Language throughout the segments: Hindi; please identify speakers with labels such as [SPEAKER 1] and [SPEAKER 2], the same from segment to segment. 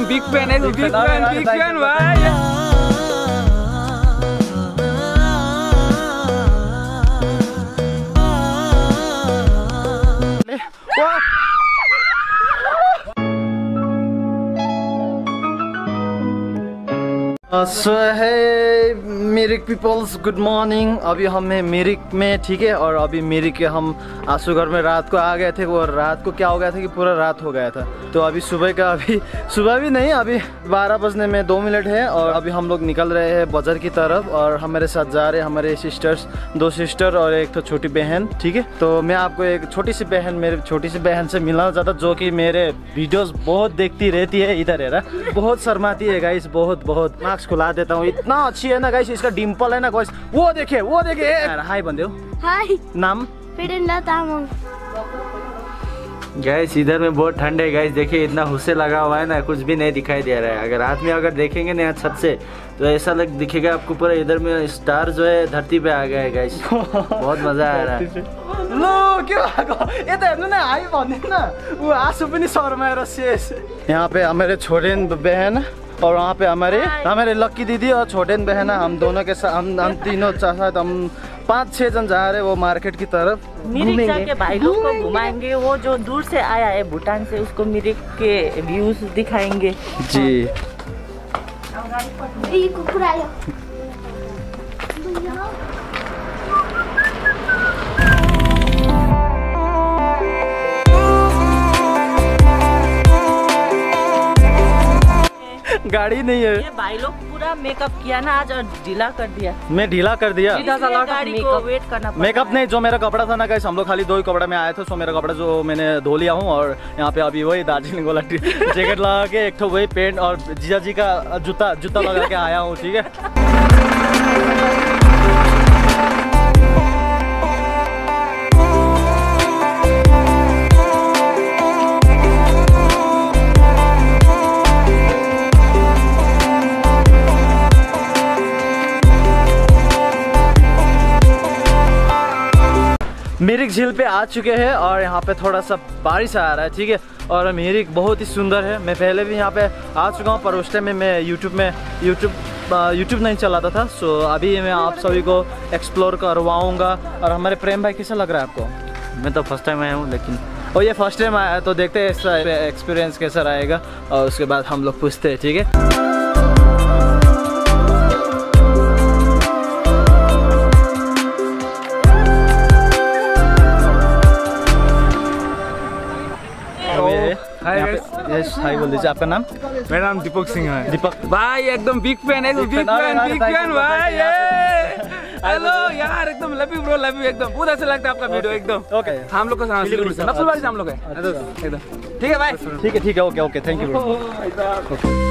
[SPEAKER 1] बिग फैन है, बिग फैन भाई।
[SPEAKER 2] सो है मिरिक पीपल्स, गुड मॉर्निंग। अभी हम हैं मिरिक में, ठीक है। और अभी मिरिक के हम आंसू घर में रात को आ गए थे। और रात को क्या हो गया था कि पूरा रात हो गया था। तो अभी सुबह का, अभी सुबह भी नहीं, अभी 12 बजने में 2 मिनट है। और अभी हम लोग निकल रहे हैं बाजार की तरफ। और हमारे साथ जा रहे हैं हमारे सिस्टर्स, 2 सिस्टर और एक तो छोटी बहन, ठीक है। तो मैं आपको एक छोटी सी बहन, मेरे छोटी सी बहन से मिलना चाहता, जो कि मेरे वीडियोस बहुत देखती रहती है। इधर है ना, बहुत शर्माती है गाइस, बहुत। मार्क्स खुला देता हूँ, इतना अच्छी है ना गाइस, इसका डिम्पल है ना गाइस। वो देखिए हाय बंदे। हाय, नाम
[SPEAKER 3] गैस इधर में बहुत ठंड है गैस, देखिए इतना हुस्से लगा हुआ है ना, कुछ भी नहीं दिखाई दे रहा है। अगर रात में अगर देखेंगे ना छत से तो ऐसा दिखेगा आपको पूरा इधर में स्टार जो है धरती पे आ गया है गैस। बहुत मजा आ रहा है।
[SPEAKER 2] लो के भएको ना हाई भन्दैन ना, ऊ आँसु पनि शर्माएर शेष। यहाँ पे हमारे छोटेन बहन और वहाँ पे हमारे लक्की दीदी और छोटेन बहन है। हम दोनों के साथ हम तीनों साथ हम 5-6 जन जा रहे हैं वो मार्केट की तरफ।
[SPEAKER 4] मिरिक जाके भाई लोग को घुमाएंगे। वो जो दूर से आया है भूटान से, उसको मिरिक के व्यूज दिखाएंगे
[SPEAKER 2] जी। गाड़ी नहीं है।
[SPEAKER 4] ये भाई लोग पूरा मेकअप किया ना आज और ढीला कर दिया।
[SPEAKER 2] मैं ढीला कर दिया।
[SPEAKER 4] गाड़ी को वेट करना पड़ा।
[SPEAKER 2] मेकअप नहीं, जो मेरा कपड़ा था ना गाइस, हम लोग खाली 2 ही कपड़ा में आए थे। सो मेरा कपड़ा जो मैंने धो लिया हूँ। और यहाँ पे अभी वही दार्जिलिंग वाला जैकेट लगा के, एक तो वही पेंट और जीजा जी का जूता लगा के आया हूँ, ठीक है। मिरिक झील पे आ चुके हैं और यहाँ पे थोड़ा सा बारिश आ रहा है, ठीक है। और मिरिक बहुत ही सुंदर है। मैं पहले भी यहाँ पे आ चुका हूँ, पर उस टाइम में मैं यूट्यूब नहीं चलाता था। सो अभी मैं आप सभी को एक्सप्लोर करवाऊँगा। और हमारे प्रेम भाई कैसा लग रहा है आपको?
[SPEAKER 3] मैं तो फर्स्ट टाइम आया हूँ, लेकिन
[SPEAKER 2] और ये फर्स्ट टाइम आया है, तो देखते हैं इसका एक्सपीरियंस कैसा रहेगा। और उसके बाद हम लोग पूछते हैं, ठीक है। हाय बोल दीजिए, आपका नाम?
[SPEAKER 1] मेरा नाम दीपक सिंह है।
[SPEAKER 2] दीपक
[SPEAKER 1] भाई एकदम बिग फैन है, बिग फैन भाई। हेलो यार, एकदम love you bro, love you. एकदम बहुत अच्छा लगता है आपका वीडियो, एकदम ओके। हम लोग का नफलबाड़ी से हम लोग है एकदम, ठीक है भाई,
[SPEAKER 2] ठीक है, ओके, थैंक यू।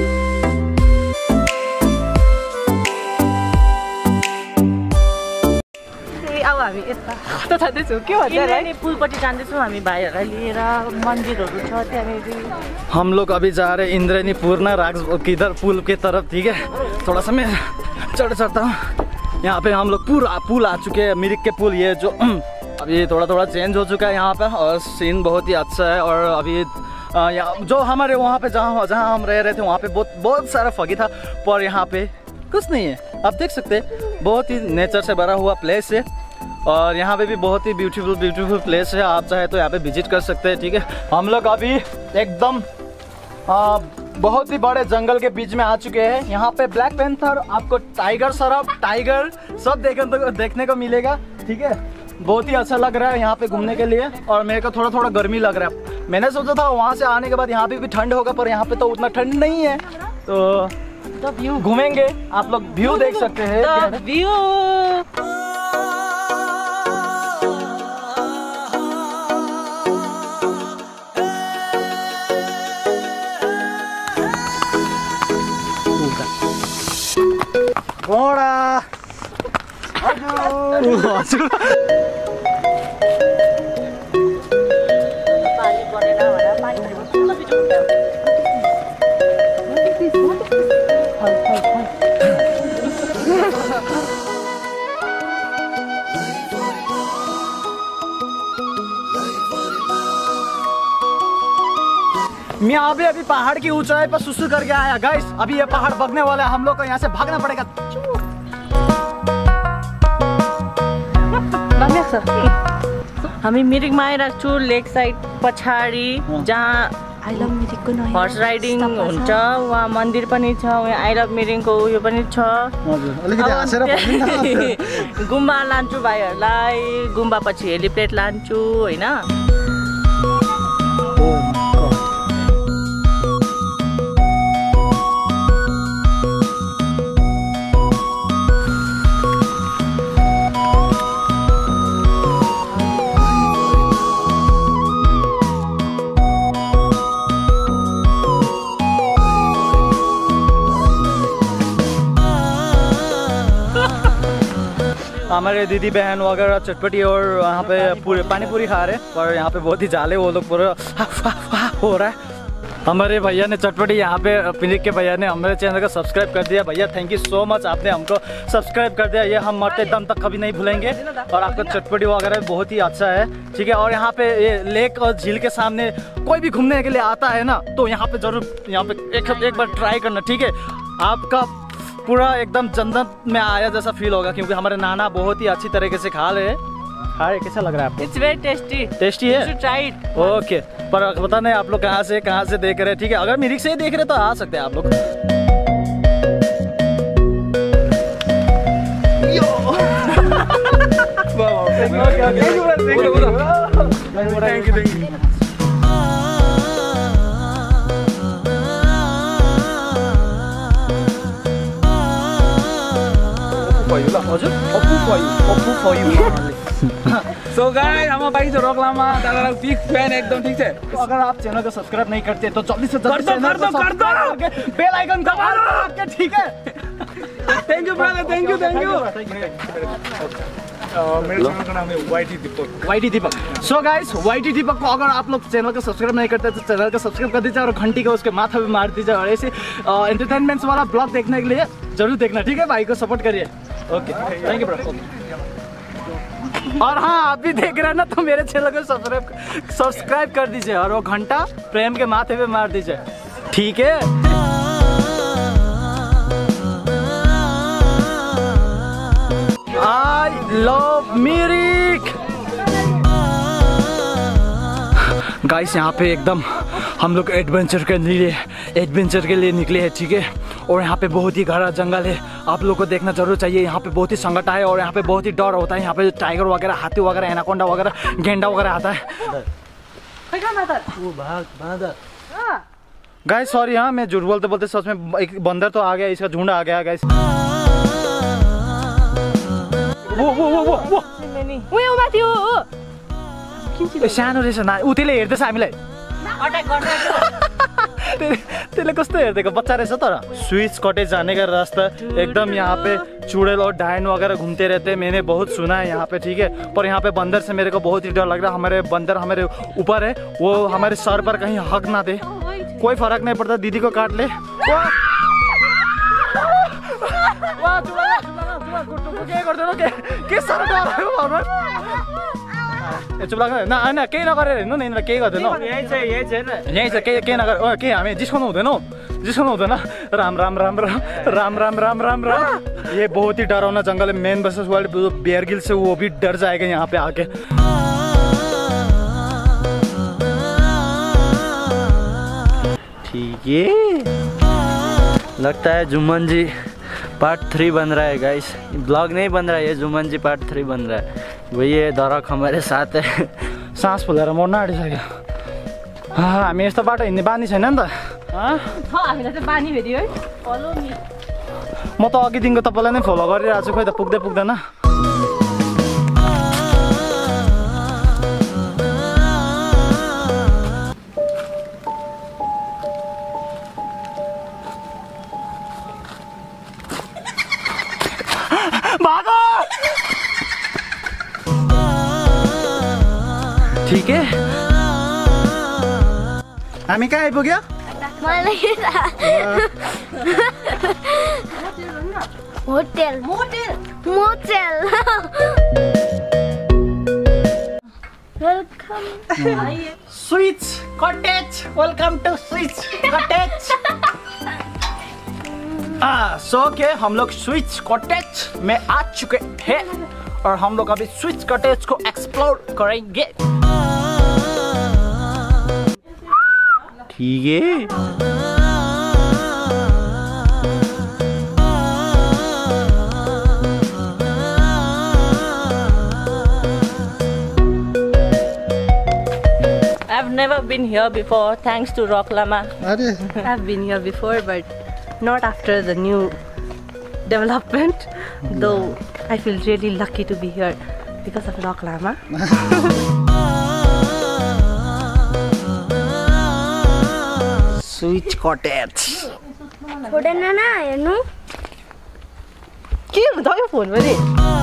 [SPEAKER 4] अब हामी यता जाँदैछौँ, के भन्छ पुलपट्टि जाँदैछौँ हामी भाइहरूलाई लिएर। मन्दिरहरू छ त्यहाँनिर।
[SPEAKER 2] हम लोग अभी जा रहे हैं इंद्रायणी पूर्णा राग किधर पुल के तरफ, ठीक है। थोड़ा सा मैं चढ़ता हूँ। यहाँ पे हम लोग पूरा पुल आ चुके हैं, मिरिक के पुल। ये जो अभी थोड़ा चेंज हो चुका है यहाँ पे, और सीन बहुत ही अच्छा है। और अभी जो हमारे वहाँ पे जहाँ हम रह रहे थे वहाँ पे बहुत सारा फगी था, पर यहाँ पे कुछ नहीं है। आप देख सकते हैं, बहुत ही नेचर से भरा हुआ प्लेस है। और यहाँ पे भी बहुत ही ब्यूटीफुल प्लेस है। आप चाहे तो यहाँ पे विजिट कर सकते हैं, ठीक है। हम लोग अभी एकदम बहुत ही बड़े जंगल के बीच में आ चुके हैं। यहाँ पे ब्लैक पैंथर, आपको टाइगर सब देखने को मिलेगा, ठीक है। बहुत ही अच्छा लग रहा है यहाँ पे घूमने के लिए। और मेरे को थोड़ा गर्मी लग रहा है। मैंने सोचा था वहाँ से आने के बाद यहाँ पे भी ठंड होगा, पर यहाँ पे तो उतना ठंड नहीं है। तो व्यू घूमेंगे, आप लोग व्यू देख सकते हैं।
[SPEAKER 4] व्यू
[SPEAKER 2] घोड़ा हजुर मैं अभी पहाड़ की ऊंचाई पर सुसु करके आया गाइस। अभी ये पहाड़ बगने वाला है, हम लोग को यहाँ से भागना पड़ेगा।
[SPEAKER 4] हामी मिरिकमा आइरहेको छु लेक साइड पछाडि जहाँ हर्स राइडिङ हुन्छ, वहाँ मन्दिर पनि छ, वहाँ आई लभ मिरिङको उयो पनि छ। गुम्बा लान्छु भाइहरूलाई, गुम्बा पछि हेलिप्याड लान्छु होइन।
[SPEAKER 2] हमारे दीदी बहन वगैरह चटपटी और यहाँ पे पूरे पानी पूरी खा रहे हैं, पर यहाँ पे बहुत ही जाले वो लोग पूरा हो रहा है। हमारे भैया ने चटपटी यहाँ पे पिनिक के भैया ने हमारे चैनल को सब्सक्राइब कर दिया। भैया थैंक यू सो मच, आपने हमको सब्सक्राइब कर दिया, ये हम मरते दम तक कभी नहीं भूलेंगे। और आपका चटपटी वगैरह बहुत ही अच्छा है, ठीक है। और यहाँ पे ये लेक और झील के सामने कोई भी घूमने के लिए आता है ना, तो यहाँ पे जरूर यहाँ पे एक बार ट्राई करना, ठीक है। आपका पूरा एकदम जन्नत में आया जैसा फील होगा, क्योंकि हमारे नाना बहुत ही अच्छी तरीके से खा रहे हैं। कैसा लग रहा है आपको?
[SPEAKER 4] It's very tasty.
[SPEAKER 2] टेस्टी है?
[SPEAKER 4] You should try it.
[SPEAKER 2] Okay, पर पता नहीं आप लोग कहाँ से देख रहे हैं, ठीक है। अगर मिरिक से ही देख रहे हैं तो आ सकते हैं आप लोग। Thank you.
[SPEAKER 1] सो गाइस हम बाइक से रोकलामा दादा बिग फैन एकदम, ठीक है।
[SPEAKER 2] तो अगर आप चैनल को सब्सक्राइब नहीं करते तो जल्दी से जल्दी चैनल को सब्सक्राइब करके बेल आइकन दबा दो, ठीक है।
[SPEAKER 1] Thank you brother, thank you.
[SPEAKER 5] मेरे चैनल का नाम है YT Deepak.
[SPEAKER 2] So guys YT Deepak को अगर आप लोग चैनल को सब्सक्राइब नहीं करते तो चैनल को सब्सक्राइब कर दीजिए और घंटी को उसके माथा पे मार दीजिए। और ऐसे एंटरटेनमेंट्स वाला ब्लॉग देखने के लिए जरूर देखना, ठीक है। भाई को सपोर्ट करिए। Okay, thank you bro. और हाँ, आप भी देख रहे हैं ना, तो मेरे चैनल को सब्सक्राइब कर दीजिए और वो घंटा प्रेम के माथे पे मार दीजिए, ठीक है। I love Mirik. गाइस यहाँ पे एकदम हम लोग एडवेंचर के लिए निकले हैं, ठीक है। और यहाँ पे बहुत ही घना जंगल है, आप लोग को देखना जरूर चाहिए। यहाँ पे बहुत ही संकट है और यहाँ पे बहुत ही डर होता है। यहाँ पे टाइगर वगैरह, हाथी वगैरह, एनाकोंडा वगैरह, गेंडा वगैरह आता है। गाइस सॉरी, हाँ मैं झूठ बोलते सच में एक बंदर तो आ गया, इसका झुंड आ गया गाइस। वो सानो रहेछ ना, उ त्यसले हेर्दैछ हामीलाई। त्यसले कस्तो हेर्देको बच्चा रहेछ। तर स्विच कॉटेज जाने का रास्ता एकदम यहाँ पे चुड़ैल और डायन वगैरह घूमते रहते हैं, मैंने बहुत सुना है यहाँ पे, ठीक है। पर यहाँ पे बंदर से मेरे को बहुत ही डर लग रहा है। हमारे बंदर हमारे ऊपर है, वो हमारे सर पर कहीं हक ना दे। कोई फर्क नहीं पड़ता, दीदी को काट ले। चुप लाग्नु न, होइन केही नगरेर हिँड्नु न, यिनीहरूलाई केही गर्दैन। यहीँ छ केही नगर, केही हामी जिस्काउनु हुँदैन। राम राम राम राम राम राम राम राम राम। ये बहुत ही डरावना जंगल है। Man versus wild, Bear Grylls से वो भी डर जाएगा यहाँ पे आके।
[SPEAKER 3] ठीक है, लगता है जुम्मन जी पार्ट 3 बन रहा है गाइस। ब्लॉग नहीं बन रहा है, ये जुम्मन जी पार्ट 3 बन रहा है। वही है दरक हमारे साथ है।
[SPEAKER 2] सास फुलेर मर्न आँटिसक्यो। हामी यस्तो बाटो हिँड्ने बानी छैन नि त।
[SPEAKER 4] हामीलाई त बानी भेट्यो है।
[SPEAKER 2] म त अघिदेखिको तपाईँलाई नै फलो गरिरहेको छु, खोइ त पुग्दैन। भागो, ठीक है। हामी कहाँ आइपुग्यो?
[SPEAKER 6] Hotel. Welcome.
[SPEAKER 2] Sweets Cottage, welcome to Sweets Cottage. So के हम लोग स्वीट्स कॉटेज में आ चुके हैं और हम लोग अभी स्वीट्स कॉटेज को एक्सप्लोर करेंगे। ठीक है।
[SPEAKER 4] I've never been here before, thanks to Rock Llama.
[SPEAKER 7] I've been here before, but not after the new development. Though I feel really lucky to be here because of Rock Llama.
[SPEAKER 2] Sweets Cottage.
[SPEAKER 6] छोड़े ना हेर्नु
[SPEAKER 7] के हुन्छ यो फोन पनि?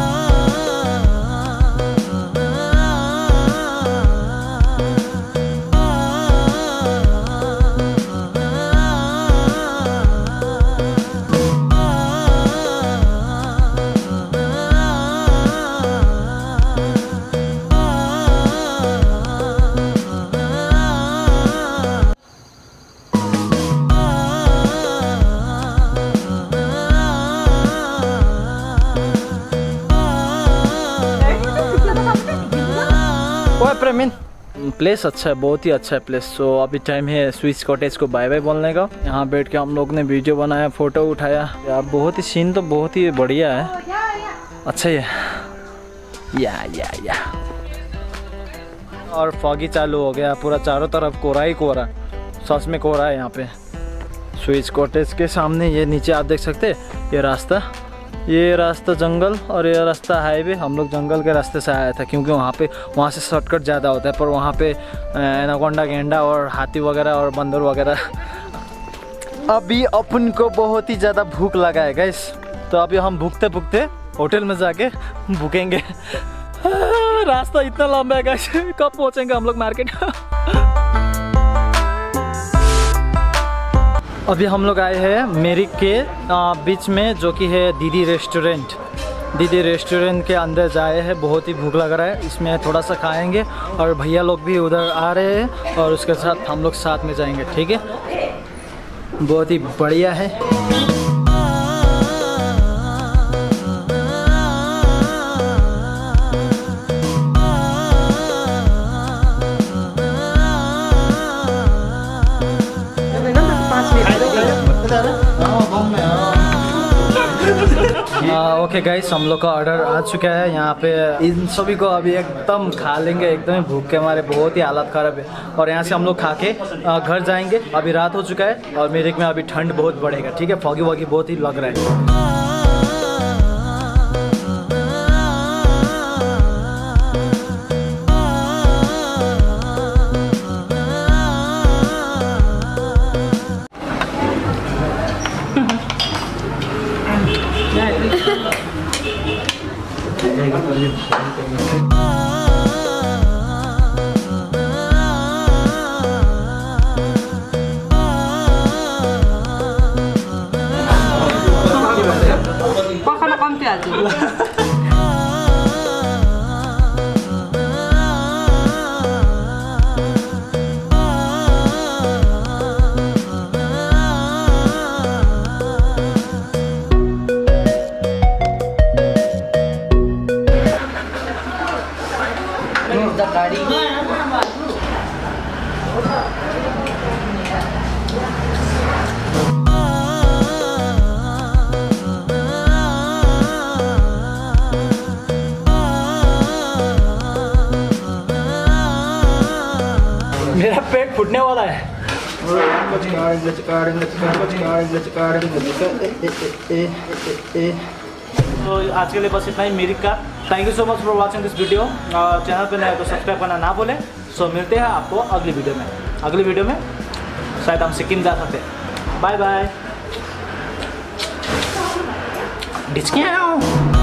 [SPEAKER 2] प्लेस अच्छा है, बहुत ही अच्छा है प्लेस। सो अभी टाइम है स्वीट्स कॉटेज को बाय बाय बोलने का। यहाँ बैठ के हम लोग ने वीडियो बनाया, फोटो उठाया यार। बहुत ही सीन तो बहुत ही बढ़िया है, अच्छा ही है। या और फॉगी चालू हो गया पूरा, चारों तरफ कोहरा ही कोहरा, सच में कोहरा है यहाँ पे। स्वीट्स कॉटेज के सामने ये नीचे आप देख सकते हैं, ये रास्ता जंगल और ये रास्ता हाईवे। हम लोग जंगल के रास्ते से आया था क्योंकि वहाँ से शॉर्टकट ज़्यादा होता है, पर वहाँ पे एनाकोंडा, गेंडा और हाथी वगैरह और बंदर वगैरह। अभी अपन को बहुत ही ज़्यादा भूख लगा है गाइस, तो अभी हम भूखते भूखते होटल में जाके भूखेंगे। रास्ता इतना लंबा है गाइस, कब पहुँचेंगे हम लोग मार्केट। अभी हम लोग आए हैं मेरिक के बीच में, जो कि है दीदी रेस्टोरेंट। दीदी रेस्टोरेंट के अंदर जाए हैं, बहुत ही भूख लग रहा है। इसमें थोड़ा सा खाएंगे और भैया लोग भी उधर आ रहे हैं और उसके साथ हम लोग साथ में जाएंगे। ठीक है, बहुत ही बढ़िया है। ओके गाइस, हम लोग का ऑर्डर आ चुका है। यहाँ पे इन सभी को अभी एकदम खा लेंगे, एकदम भूख के हमारे बहुत ही हालत ख़राब है। और यहाँ से हम लोग खा के घर जाएंगे। अभी रात हो चुका है और मेरिक में अभी ठंड बहुत बढ़ेगा। ठीक है, फॉगी वॉगी बहुत ही लग रहा है।
[SPEAKER 7] पखाला कम्ती हाल्छु। मेरा पेट फूटने वाला है। तो आज के लिए बस इतना ही मेरिक का। Thank you so much for watching this video. Channel पे नया तो सब्सक्राइब करना ना भूलें। सो मिलते हैं आपको अगली वीडियो में। शायद हम सिक्किम जा सकते हैं। Bye bye.